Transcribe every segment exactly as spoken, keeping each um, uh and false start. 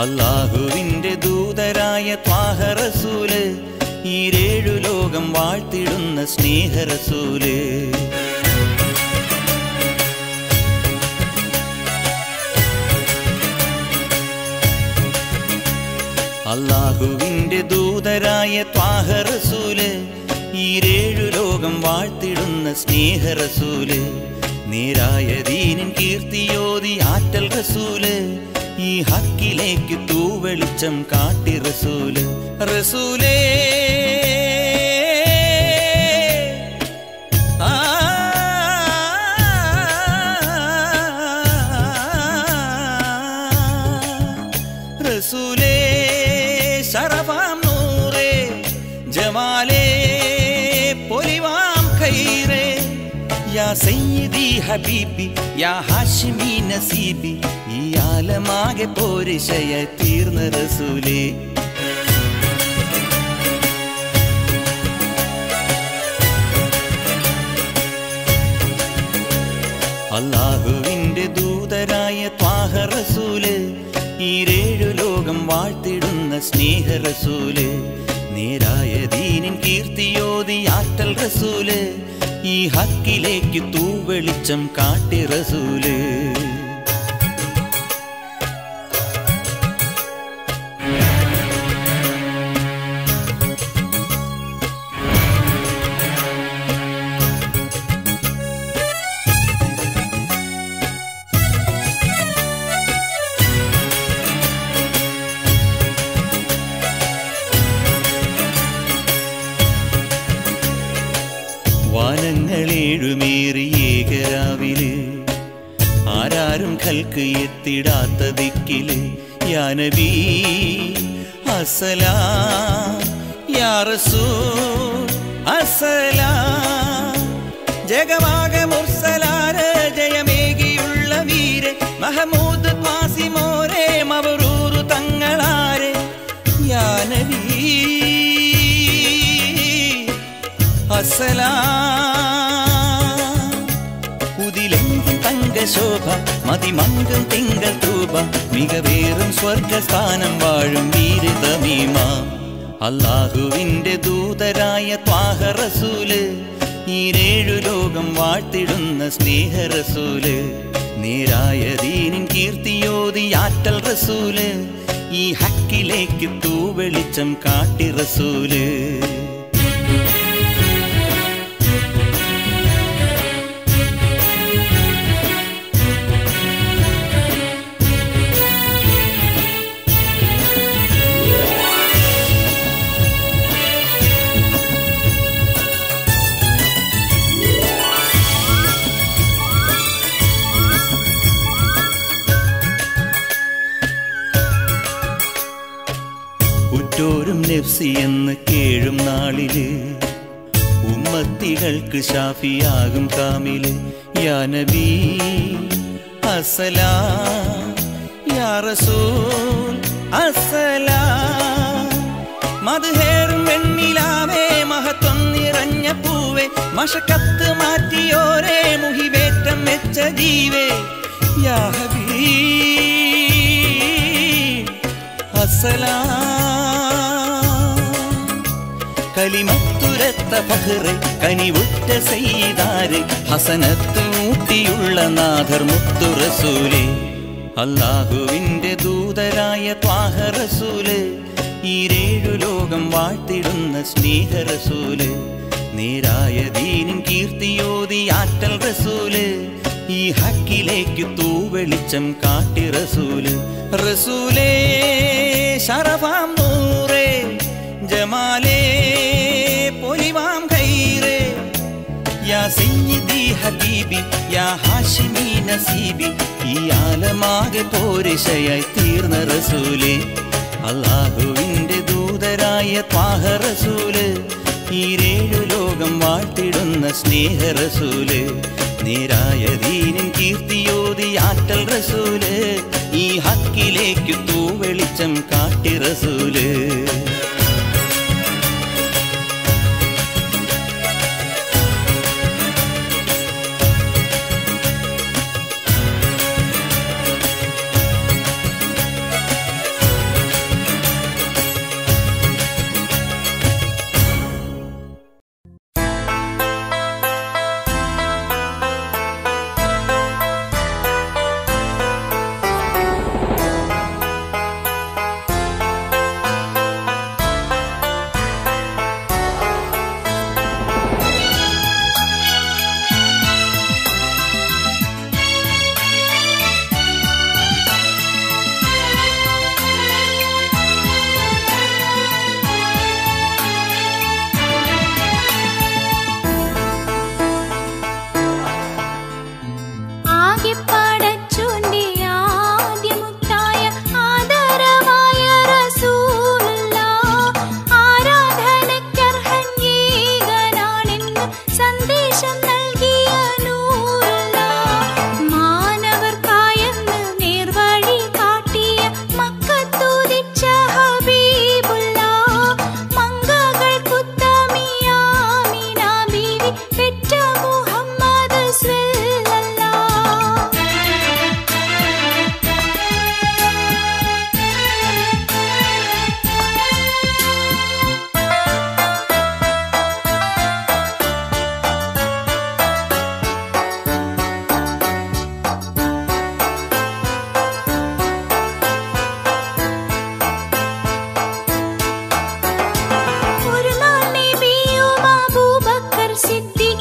അല്ലാഹുവിന്റെ ദൂതരായ ത്വാഹ റസൂല്, ഈരേഴു ലോകം വാഴ്ത്തിടുന്ന സ്നേഹ റസൂല്. അല്ലാഹുവിന്റെ ദൂതരായ ത്വാഹ റസൂല്, ഈരേഴു ലോകം വാഴ്ത്തിടുന്ന സ്നേഹ റസൂല്. നേരായ ദീനിൻ കീർത്തിയോതി ആറ്റൽ റസൂല്, ഈ ഹക്കിലേക്ക് തൂവെളിച്ചം കാട്ടി റസൂല്. റസൂലേ റസൂലേ ശറഫാം നൂറേ, ജമാലേ പൊലിവാം ഖൈറേ, യാ സയ്യിദി ഹബീബി യാ ഹാഷിമി നസീബി, ഈ ആലമാകെ പോരിശയായി തീർന്ന റസൂലേ. അല്ലാഹുവിന്റെ ദൂതരായ ത്വാഹ റസൂല്, ഈരേഴു ലോകം വാഴ്ത്തിടുന്ന സ്നേഹ റസൂല്. നേരായ ദീനിൻ കീർത്തിയോതി ആറ്റൽ റസൂല്, ഈ ഹക്കിലേക്ക് തൂവെളിച്ചം കാട്ടി റസൂല്. വാനങ്ങളേഴുമേറി ഏകരാവില്, ആരാരും ഖൽക്ക് എത്തിടാത്ത ദിക്കില്, യാ നബി അസ്സലാം യാ റസൂൽ അസ്സലാം. ജഗമാകെ മുർസലാര് ജയമേകിയുള്ള വീര്, മഹമൂദ് ഖാസിമോരെ മബ്റൂർ തങ്ങളാരെ, യാ നബി ഉദിലെങ്കും തങ്കശോഭ മതിമങ്കും തിങ്കൾ തൂപ, മികവേറും സ്വർഗസ്ഥാനം വാഴും വീരതമീമ. അല്ലാഹുവിന്റെ ദൂതരായ ത്വാഹ റസൂല്, ഈരേഴു ലോകം വാഴ്ത്തിടുന്ന സ്നേഹ റസൂല്. നേരായ ദീനിൻ കീർത്തിയോതി ആറ്റൽ റസൂല്, ഈ ഹക്കിലേക്ക് തൂവെളിച്ചം കാട്ടി റസൂല്. ഉറ്റോരും നഫ്സി എന്ന് കേഴും നാളില്, ഉമ്മത്തികൾക്ക് ഷാഫിയാകും കാമില്, യാ നബി അസ്സലാം യാ റസൂൽ അസ്സലാം. മദ്ഹേറും വെണ്ണിലാവേ മഹത്വം നിറഞ്ഞ പൂവേ, മശക്കത്ത് മാറ്റിയോരേ മുഹിവേറ്റം വെച്ച ജീവേ, യാ ഹബീബ് അസ്സലാം. കലിമത്തുരത്ത ഫഖ്റെ കനിവുറ്റ സയ്യിദാരെ, ഹസനത്ത് ഊട്ടിയുള്ള നാഥർ മുത്തു റസൂലേ. അല്ലാഹുവിന്റെ ദൂതരായ ത്വാഹ റസൂല്, ഈരേഴു ലോകം വാഴ്ത്തിടുന്ന സ്നേഹ റസൂല്. നേരായ ദീനിൻ കീർത്തിയോതി ആറ്റൽ റസൂല്, ഈ ഹക്കിലേക്ക് തൂവെളിച്ചം കാട്ടി റസൂല്. റസൂലേ ശറഫാം നൂറേ, ജമാലേ പൊലിവാം ഖൈറേ, യാ സയ്യിദി ഹബീബി യാ ഹാഷിമി നസീബി, ഈ ആലമാകെ പോരിശയായി തീർന്ന റസൂലേ. അല്ലാഹുവിന്റെ ദൂതരായ ത്വാഹ റസൂല്, ഈരേഴു ലോകം വാഴ്ത്തിടുന്ന സ്നേഹ റസൂല്. നേരായ ദീനിൻ കീർത്തിയോതി ആറ്റൽ റസൂല്, ഈ ഹക്കിലേക്ക് തൂവെളിച്ചം കാട്ടി റസൂല്.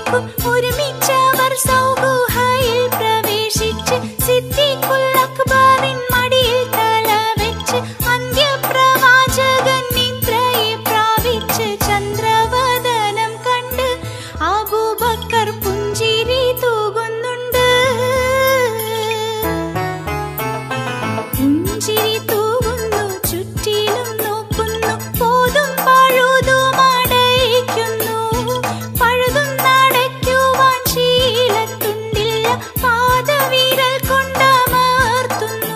ും ഒരുമിച്ചവർ സൗഗുഹയിൽ പ്രവേശിച്ച് സിദ്ദീഖുൽ അക്ബറിൻ മടിയിൽ തല വെച്ച് അന്ത്യപ്രവാചകൻ നിദ്രയെ പ്രാപിച്ച് ചന്ദ്രവദനം കണ്ട് അബൂബക്കർ പുഞ്ചിരി തൂകുന്നുണ്ട്. പുഞ്ചിരി തൂകുന്നു, ചുറ്റിലും നോക്കുന്നു, പോതും പഴുതും അടയ്ക്കുന്നു. പഴുതും നടയ്ക്കുവാൻ ശീലത്തുണ്ടില്ല, പാദവിരൽ കൊണ്ടമർത്തുന്നു.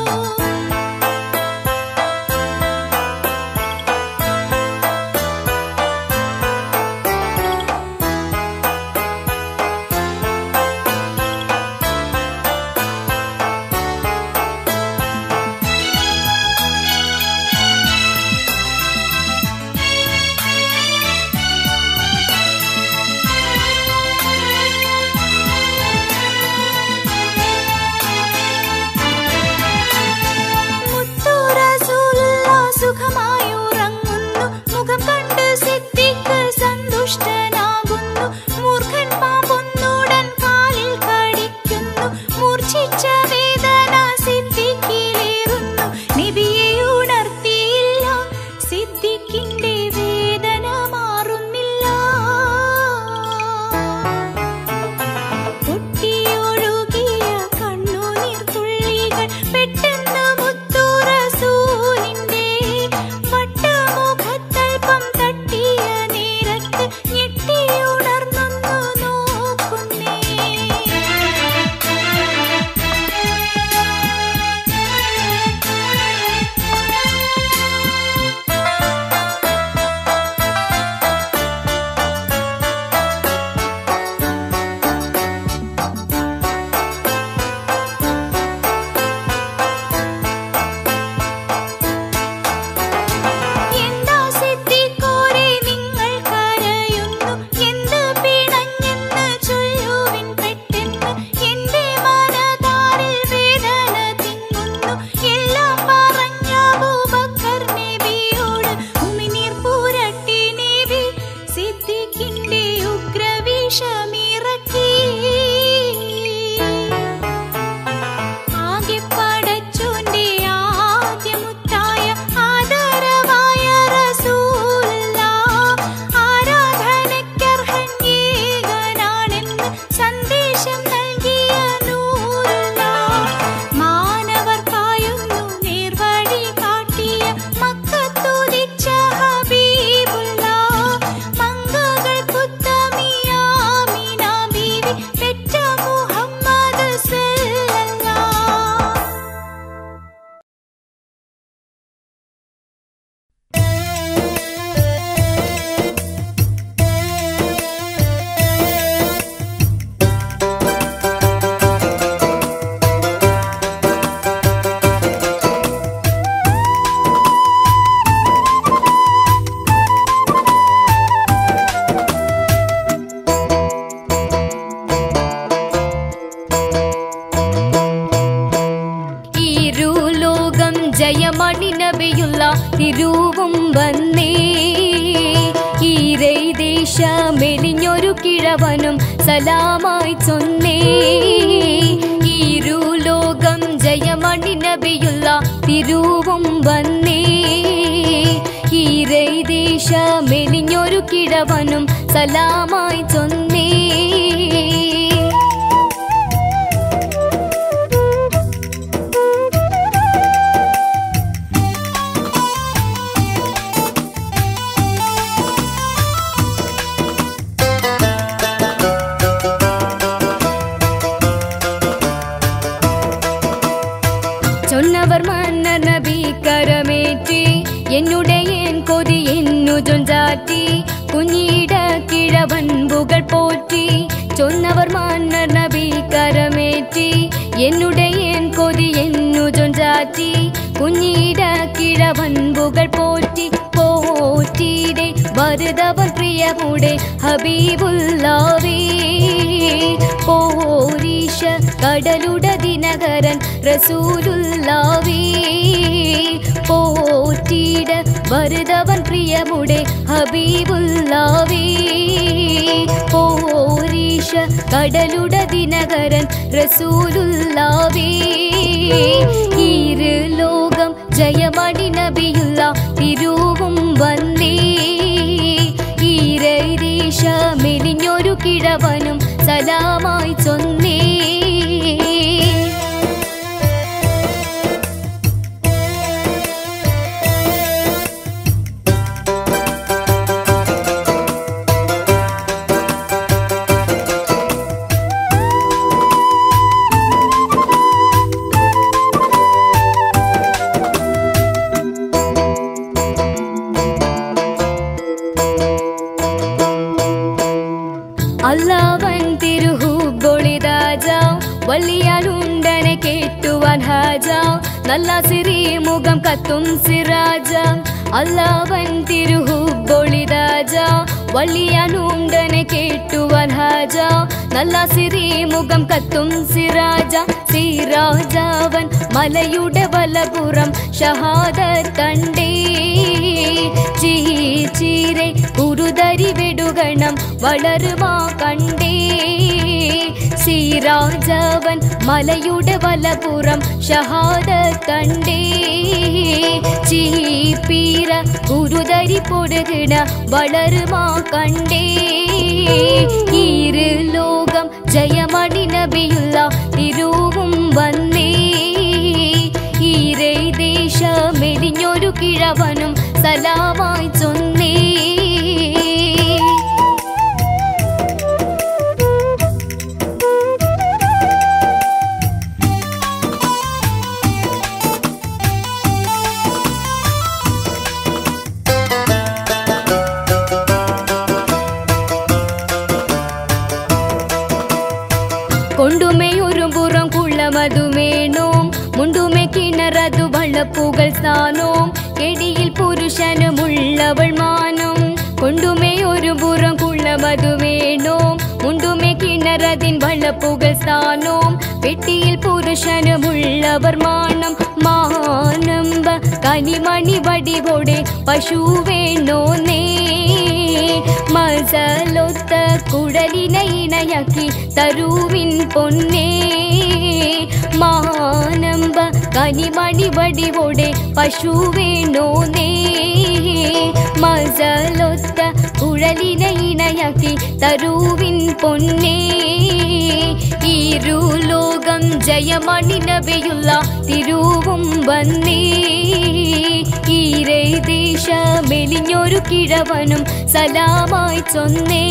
മുത്തു റസൂലുള്ളാഹ് സുഖമായുറങ്ങുന്നു. മുഖം കണ്ട് സിദ്ദീഖ് സന്തുഷ്ടനാകുന്നു. മൂർഖൻ പാമ്പൊന്നുടൻ കാലിൽ കടിക്കുന്നു. മൂർച്ഛിച്ച വേദന സിദ്ദീഖിലേറുന്നു. നബിയെ ഉണർത്തിയില്ല, സിദ്ദീഖിന്റെ വേദന മാറുന്നില്ല. പൊട്ടിയൊഴുകിയ കണ്ണുനീർ തുള്ളികൾ പെട്ടെന്ന് മുത്തു റസൂലിന്റെ വട്ടമുഖത്തൽപ്പം തട്ടിയ നേരത്ത് ഞെട്ടിയുണർന്നൊന്നു നോക്കുന്നേ. എന്താ സിദ്ദീഖോരേ നിങ്ങൾ കരയുന്നു? എന്ത് പിണഞ്ഞെന്ന് ചൊല്ലുവിൻ പെട്ടെന്ന്. എന്റെ മനതാരിൽ വേദന തിങ്ങുന്നു. എല്ലാം പറഞ്ഞ അബൂബക്കർ നബിയോട് ഉമിനീർ പുരട്ടി നബി സിദ്ദീഖിന്റെ ഉഗ്രവിഷമിറക്കി. ആകെ പടച്ചോന്റെ ആദ്യമുത്തായ ആദരവായ റസൂലുള്ളാഹ് ആരാധനയ്ക്കർഹൻ ഏകനാണെന്ന് സന്ദേശം നൽകിയ നൂറുള്ളാഹ്. മാനവർക്കായൊന്നു നേർവഴി കാട്ടിയ മക്കത്തുദിച്ച ഹബീബുള്ളാഹ്. മങ്കകൾ കുത്തമിയ ആമിന ബീവി പെറ്റ മുഹമ്മദ് സല്ലല്ലാഹ്. ഇരുലോകം ജയമണി നബിയുള്ള തിരുവും വന്നേ. ഈരൈ ദേശമെലിഞ്ഞൊരു കിഴവനും സലാമായി ചൊന്നേ. ഇരുലോകം ജയമണി നബിയുള്ള തിരുവും വന്നേ. ഈരൈ ദേശമെലിഞ്ഞൊരു കിഴവനും സലാമായി ചൊന്നേ. ചൊന്നവർ മന്നർ നബി കരമേറ്റി എന്നുടേൻ കൊതി എന്നു ചൊഞ്ചാറ്റി. കുഞ്ഞിട കിഴവൻ പുകൾ പോറ്റി. ചൊന്നവർ മന്നർ നബി കരമേറ്റി എന്നുടേൻ കൊതി എന്നു ചൊഞ്ചാറ്റി. കുഞ്ഞിട കിഴവൻ പുകൾ പോറ്റി. പോറ്റിയുടെ വരുതവൻ പ്രിയമുടെ ഹബീബുല്ലാവേ. പോരീശ കടലുട ദിനകരൻ റസൂലുള്ളാവേ. പോറ്റിട വരുതവൻ പ്രിയമുടെ ഹബീബുല്ലാവേ. പോരീശ കടലുട ദിനകരൻ റസൂലുള്ളാവേ ഈര് ലോകം ജയമണി നബിയുള്ള തിരുവും വന്നേ ഈരൈദേശ മെലിഞ്ഞൊരു കിഴവനും സലാമായി ചൊന്നേ അല്ലാവൻ തിരുഹുബൊളിതാജാ വലിയാലുണ്ടനെ കേട്ടുവാൻ ഹാജാ നല്ല സിറി മുഖം കത്തും സിറാജ അല്ലാവൻ തിരുഹുബൊളിതാജാ വലിയാലുണ്ടനെ കേട്ടുവാൻ ഹാജാ നല്ല സിറി മുഖം കത്തും സിറാജ സിറാജാവൻ മലയുടെ വലപുറം ഷഹാദത്ത് കണ്ടേ ചീരെ കുരുതരി വെടുകണം വളരുമാ കണ്ടേ സിറാജവൻ മലയുടെ വലപുറം ഷഹാദത്ത് കണ്ടേ ചീപ്പീര കുരുതരി പൊടുകിട വളരുമാ കണ്ടേ ഈര് ലോകം ജയമണി നബിയുള്ള തിരുവും വന്നേ ഈരേ ദേശ മെലിഞ്ഞൊരു കിഴവനും സലാമായി ചൊന്നേ കൊണ്ടുമേയൊരു പുറം കുള്ളമതുമേണോം മുണ്ടുമേ കിണറതു വള്ളപ്പുകൾ സ്ഥാനോം കെടിയിൽ പുരുഷനുമുള്ളവൾ മാനം കൊണ്ടുമേയൊരു പുറം കുള്ളമതുമേണോം മുണ്ടുമേ കിണറതിൻ വള്ളപ്പുകൾ സ്ഥാനോം പെട്ടിയിൽ പുരുഷനുമുള്ളവർ മാനം മാനമ്പ കനിമണി വടിവോടെ പശു വേണോന്നേ മസലൊത്ത കുടലിനെ ഇണയാക്കി തരുവിൻ പൊന്നേ മാനമ്പ കനിമണി വടിവോടെ പശു വേണോന്നേ മസലൊത്ത കുഴലിനെ ഇണയാക്കി തരുവിൻ പൊന്നേ ഇരുലോകം ജയമണി നബിയുള്ള തിരുവും വന്നേ ഈരേ ദേശ മെലിഞ്ഞൊരു കിഴവനും സലാമായി ചൊന്നേ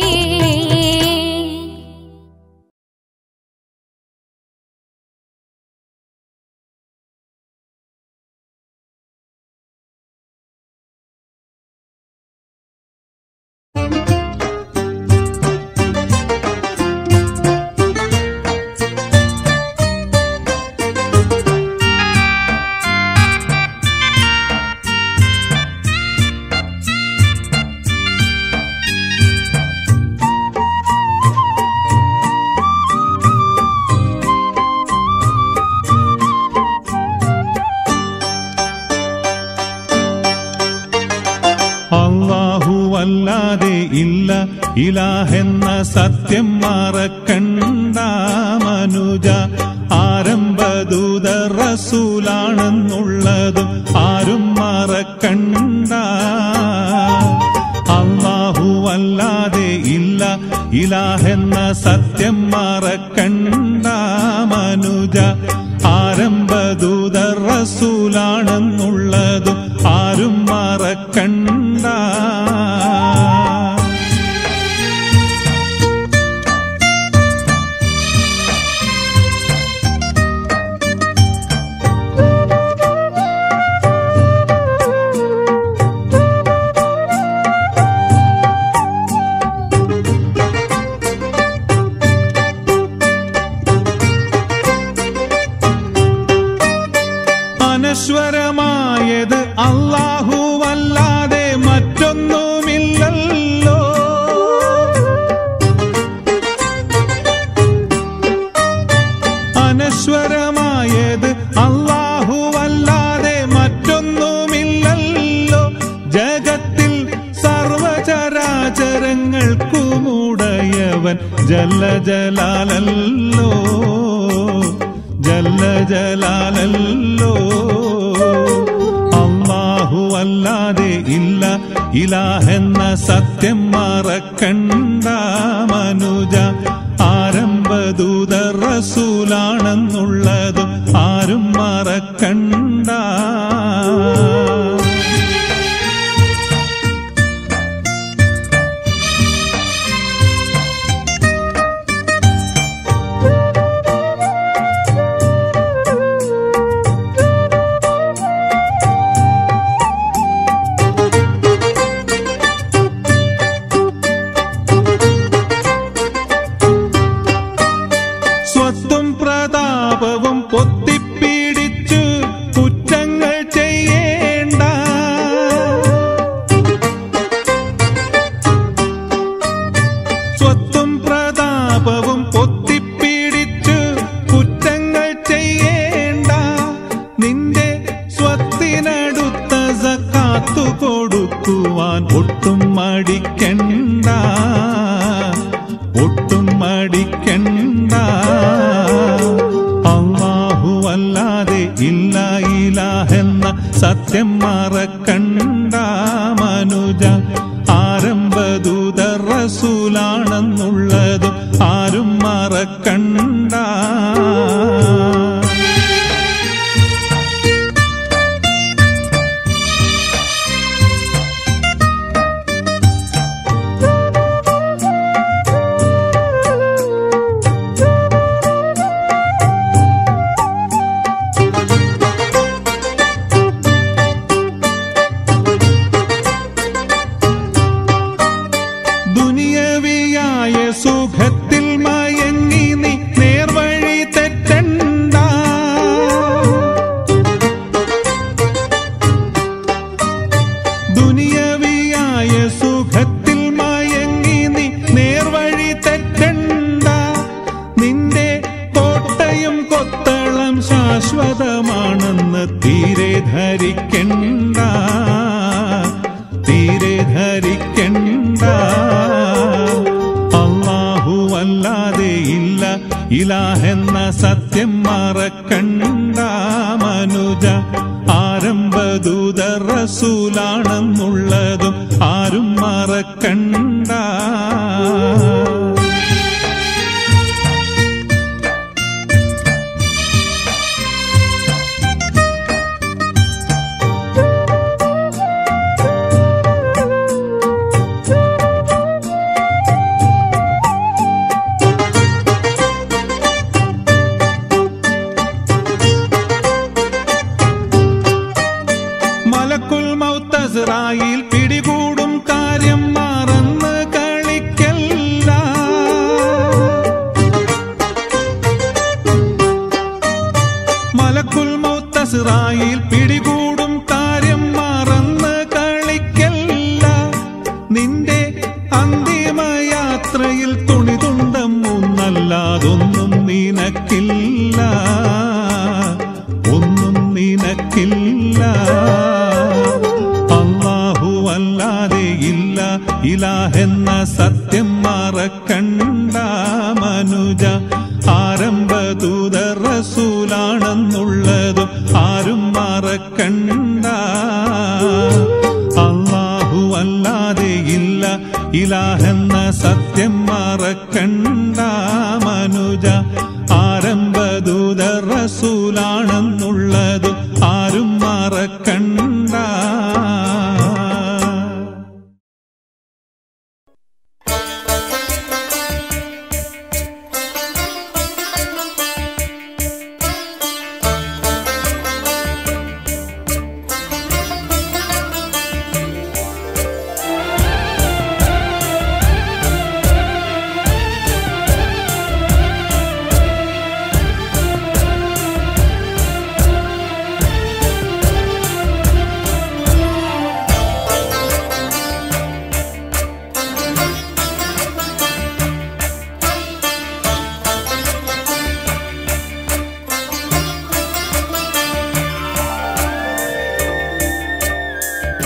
അല്ലാതെ ഇല്ല ഇലാഹെന്ന സത്യം മറക്കണ്ട മനുജ ആരംഭദൂത റസൂലാണെന്നുള്ളതും ആരും മറക്കണ്ട അല്ലാഹു അല്ലാതെ ഇല്ല ഇലാഹെന്ന സത്യം മറക്കണ്ട മനുജ ആരംഭദൂത റസൂലാണെന്നുള്ളതും ആരും മറക്കണ്ട അനശ്വരമായത് അല്ലാഹു വലിയവൻ ജല്ല ജലാലല്ലോ ജല്ല ജലാലല്ലോ. അല്ലാഹു അല്ലാതെ ഇല്ല ഇലാഹെന്ന സത്യം മറക്കണ്ട മനുജ. ആരംഭദൂത റസൂലാണെന്നുള്ളതും ആരും മറക്കണ്ട. സ്വത്തും പ്രതാപവും പൊത്തിപ്പിടിച്ചു കുറ്റങ്ങൾ ചെയ്യേണ്ട. സ്വത്തും പ്രതാപവും പൊത്തിപ്പിടിച്ചു കുറ്റങ്ങൾ ചെയ്യേണ്ട. നിന്റെ സ്വത്തിനടുത്ത സക്കാത്തു കൊടുക്കുവാൻ ഒട്ടും മടിക്കണ്ട ഒട്ടും മടിക്കണ്ട. അല്ലാഹു അല്ലാതെ ഇല്ല ഇലാഹെന്ന സത്യം മറക്കണ്ട മനുജ. ആരംഭദൂത റസൂലാണെന്നുള്ളതും ആരും മറക്കണ്ട. ദുനിയവിയായ സുഖത്തിൽ മയങ്ങി നീ നേർവഴി തെറ്റണ്ട. ദുനിയവിയായ സുഖത്തിൽ മയങ്ങി നീ നേർവഴി തെറ്റണ്ട. നിന്റെ കോട്ടയും കൊത്തളം ശാശ്വതമാണെന്ന് തീരെ ധരിക്കണ്ട തീരെ ധരിക്കണ്ട. അല്ലാഹു അല്ലാതെ ഇല്ല ഇലാഹെന്ന സത്യം മറക്കണ്ട മനുജ. ആരംഭദൂത റസൂലാണെന്നുള്ളതും ആരും മറക്കണ്ട. മലക്കുൽ മൗത്ത് അസ്റായീൽ പിടികൂടും കാര്യം മറന്ന് കളിക്കല്ല. മലക്കുൽ മൗത്ത് അസ്റായീൽ പിടികൂടും കാര്യം മറന്ന് കളിക്കല്ല. നിന്റെ അന്തിമയാത്രയിൽ തുണിതുണ്ടം ഒന്നല്ലാതൊന്നും നിനക്കില്ല ഒന്നും നിനക്കില്ല. അല്ലാഹു അല്ലാതെ ഇല്ല ഇലാഹെന്ന സത്യം മറക്കണ്ട മനുജ. ആരംഭദൂത റസൂലാണെന്നുള്ളതും ആരും മറക്കണ്ട. അല്ലാഹു അല്ലാതെ ഇല്ല ഇലാഹെന്ന സത്യം മറക്കണ്ട മനുജ. ആരംഭദൂത റസൂലാണെന്നുള്ളതും ആരും മറക്കണ്ട.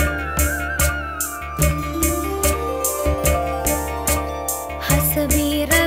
حسبي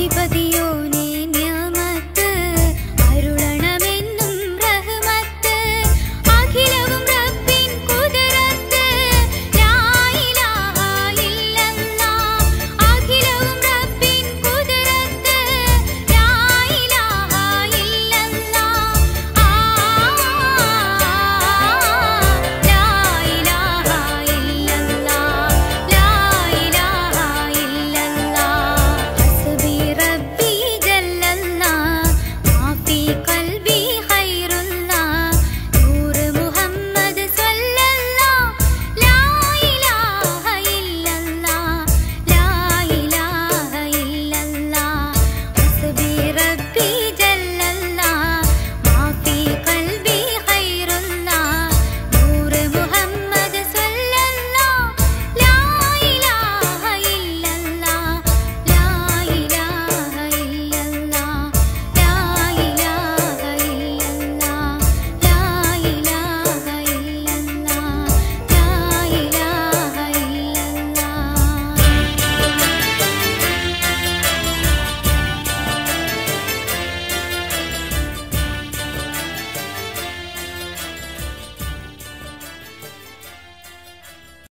അധിപതി